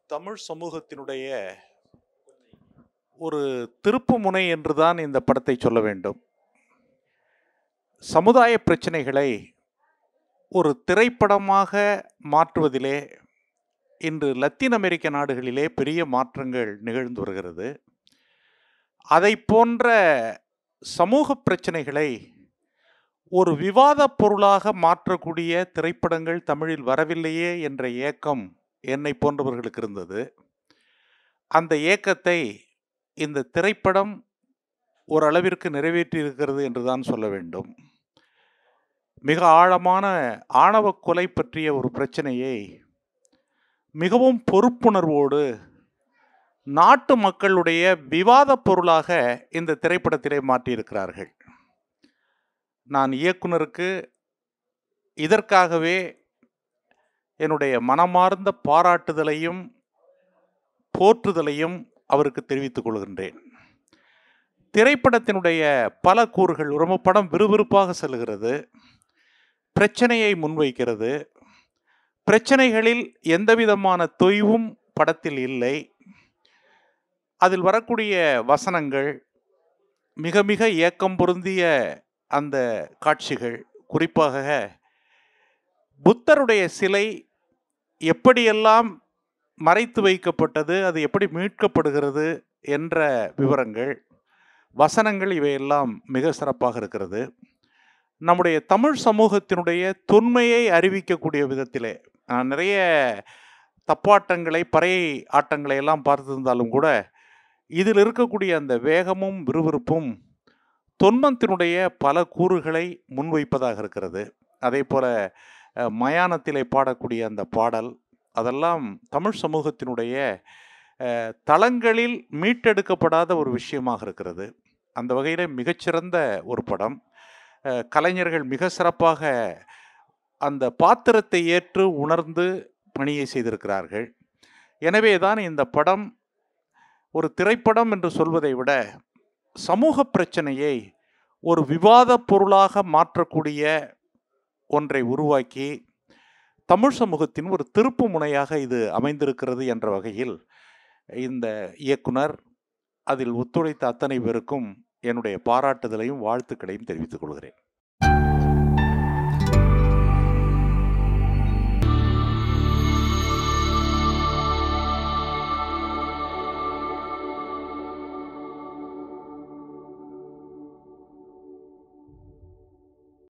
தமிழ் சமூகத்தினுடைய ஒரு திருப்புமுனை என்றுதான் இந்த படத்தை சொல்ல வேண்டும். சமுதாய பிரச்சனைகளை ஒரு திரைப்படமாக மாற்றுவதிலே இன்று லத்தீன் அமெரிக்க நாடுகளிலே பெரிய மாற்றங்கள் நிகழ்ந்து வருகிறது. அதை போன்ற சமூக பிரச்சனைகளை ஒரு விவாத பொருளாக மாற்றக்கூடிய திரைப்படங்கள் தமிழில் வரவில்லையே என்ற ஏக்கம் என்னை போன்றவர்களுக்கு இருந்தது. அந்த ஏக்கத்தை இந்த திரைப்படம் ஓரளவிற்கு நிறைவேற்றியிருக்கிறது என்றுதான் சொல்ல வேண்டும். மிக ஆழமான ஆணவ கொலை பற்றிய ஒரு பிரச்சனையை மிகவும் பொறுப்புணர்வோடு நாட்டு மக்களுடைய விவாத பொருளாக இந்த திரைப்படத்திலே மாற்றியிருக்கிறார்கள். நான் இயக்குனருக்கு இதற்காகவே என்னுடைய மனமார்ந்த பாராட்டுதலையும் போற்றுதலையும் அவருக்கு தெரிவித்துக் கொள்கின்றேன். திரைப்படத்தினுடைய பல கூறுகள், ரொம்ப படம் விறுவிறுப்பாக செல்கிறது, பிரச்சனையை முன்வைக்கிறது, பிரச்சனைகளில் எந்தவிதமான தொய்வும் படத்தில் இல்லை. அதில் வரக்கூடிய வசனங்கள், மிக மிக ஏக்கம் பொருந்திய அந்த காட்சிகள், குறிப்பாக புத்தருடைய சிலை எப்படியெல்லாம் மறைத்து வைக்கப்பட்டது, அது எப்படி மீட்கப்படுகிறது என்ற விவரங்கள், வசனங்கள், இவையெல்லாம் மிக சிறப்பாக இருக்கிறது. நம்முடைய தமிழ் சமூகத்தினுடைய தொன்மையை அறிவிக்கக்கூடிய விதத்திலே நான் நிறைய தப்பாட்டங்களை, பறை ஆட்டங்களை எல்லாம் பார்த்திருந்தாலும் கூட இதில் இருக்கக்கூடிய அந்த வேகமும் விறுவிறுப்பும் தொன்மத்தினுடைய பல கூறுகளை முன்வைப்பதாக இருக்கிறது. அதே போல மயானத்திலே பாடக்கூடிய அந்த பாடல், அதெல்லாம் தமிழ் சமூகத்தினுடைய தளங்களில் மீட்டெடுக்கப்படாத ஒரு விஷயமாக இருக்கிறது. அந்த வகையில் மிகச்சிறந்த ஒரு படம். கலைஞர்கள் மிக சிறப்பாக அந்த பாத்திரத்தை ஏற்று உணர்ந்து பணியை செய்திருக்கிறார்கள். எனவே தான் இந்த படம் ஒரு திரைப்படம் என்று சொல்வதை விட சமூக பிரச்சனையை ஒரு விவாத பொருளாக மாற்றக்கூடிய ஒன்றை உருவாக்கி தமிழ் சமூகத்தின் ஒரு திருப்பு முனையாக இது அமைந்திருக்கிறது என்ற வகையில் இந்த இயக்குனர், அதில் ஒத்துழைத்த அத்தனை பேருக்கும் என்னுடைய பாராட்டுதலையும் வாழ்த்துக்களையும் தெரிவித்துக் கொள்கிறேன்.